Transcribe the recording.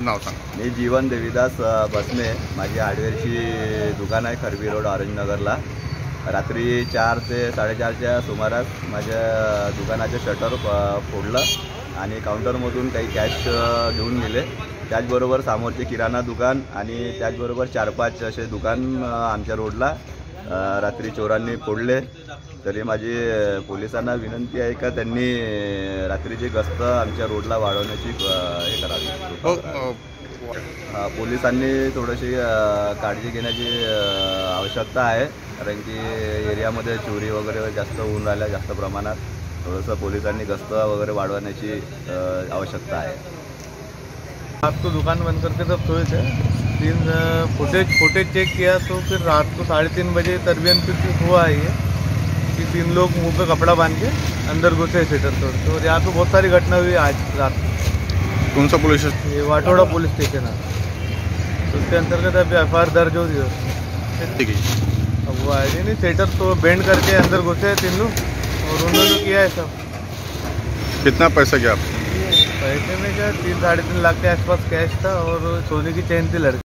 नाव सांग। मी जीवन देवीदास बसने, माझी हार्डवेअरची दुकान आहे खरबी रोड ऑरेंजनगरला। रात्री 4 ते 4:30च्या सुमारास माझ्या दुकानाचे शटर फोडलं आणि काउंटरमधून काही कॅश घेऊन गेले। त्याचबरोबर समोरचे किराणा दुकान आणि त्याचबरोबर 4-5 असे दुकान आमच्या रोडला रात्री चोरांनी फोडले। तरी माझी पोलिसांना विनंती आहे का त्यांनी रात्रीची गस्त आमच्या रोडला वाढवण्याची हे करावी। पोलिसांनी थोडीशी काळजी घेण्याची आवश्यकता आहे, कारण की एरियामध्ये चोरी वगैरे जास्त होऊन राहिल्या जास्त प्रमाणात। थोडंसं पोलिसांनी गस्त वगैरे वाढवण्याची आवश्यकता है। रात को दुकान बंद करके तब सोए थे। फुटेज चेक किया तो फिर रात को 3:30 बजे तरबियन फिर हुआ है कि 3 लोग मुंह पे कपड़ा बांध के अंदर घुसे सेटर तोड़ के। और यहाँ पे बहुत सारी घटना हुई आज रात। कौन सा पुलिस स्टेशन? ये वाटोड़ा पुलिस स्टेशन है, तो उसके अंतर्गत अभी FIR दर्ज हो रही है। ठीक है। अब वो आईडी नहीं, सेटर तो बेंड करके अंदर घुसे 3 लोग और उन्होंने किया है सब। कितना पैसा क्या आप? पैसे में क्या 3-3.5 लाख के आसपास कैश था और सोने की चेन थी लड़की।